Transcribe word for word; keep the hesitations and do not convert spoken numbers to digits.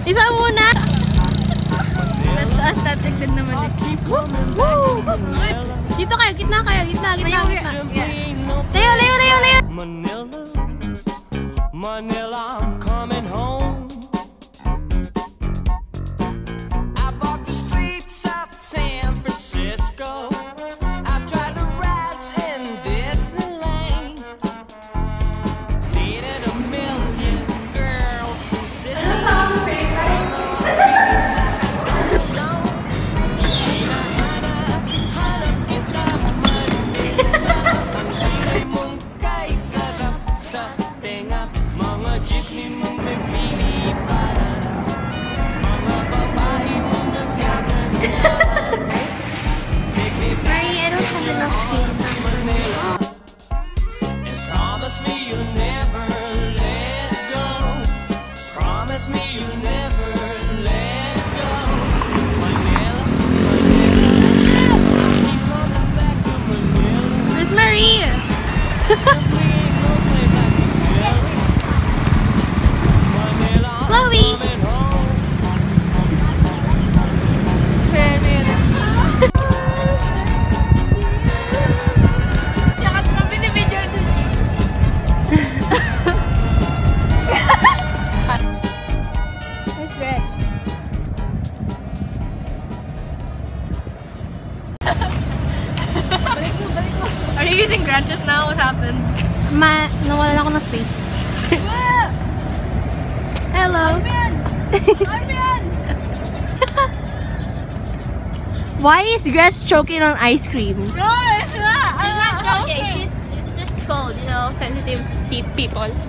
Isa muna! Aesthetic din naman eh. Woo! Dito kayo, gitna kayo, gitna, gitna, gitna. Layo, layo, layo, layo! Manila, Manila, I'm coming home. I walk the streets of San Francisco. I've tried to ride in Disneyland. Dated a million girls from Sydney. Promise me you'll never let go. Promise me you'll never let go. Manila, Manila, I'll keep coming back to Manila. Where's Marie? Simply ain't no place like Manila. Manila, I'm Chloe. coming home. Are you using grudges now? What happened? Ma, nawalan ako ng space. Hello. Why is Gretch choking on ice cream? No, it's not. I'm not joking. She's, it's just cold, you know, sensitive teeth people.